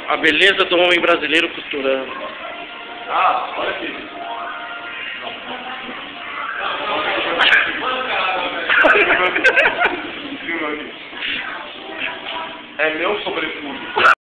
A beleza do homem brasileiro costurando. Ah, olha aqui. É meu sobretudo.